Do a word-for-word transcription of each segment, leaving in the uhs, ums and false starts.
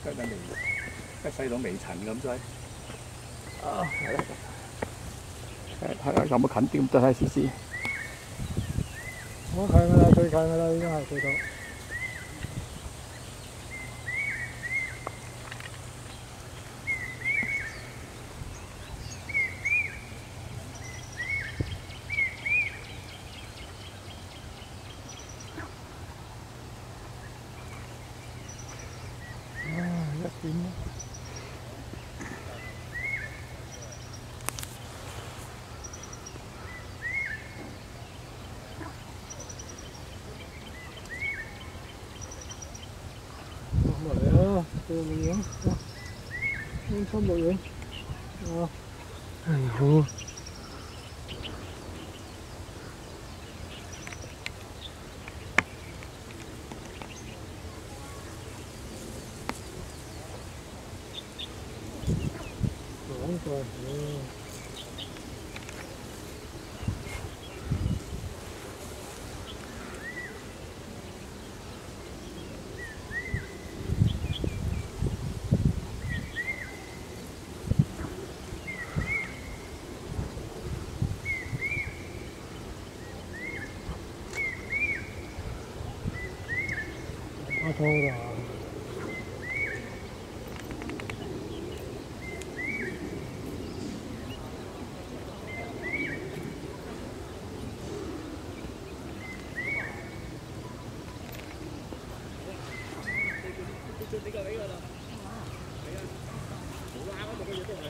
吉緊微，吉細到微塵咁滯。啊，係啦，睇下有冇近啲咁多睇試試。 好近㗎啦，最近㗎啦，已經係最到。一點咯。落嚟啦，做錄影，輕鬆錄影，啊，係好。講過嘢。阿拖啦。呢個呢個啦，係啊，好啱啊！每個嘢都係。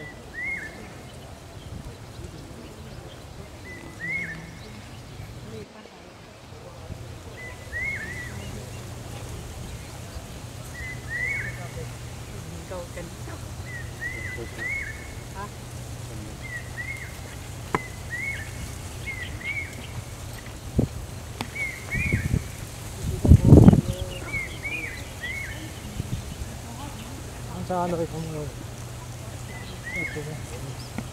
唔夠勁。嚇？山都可以咁去，一點咧。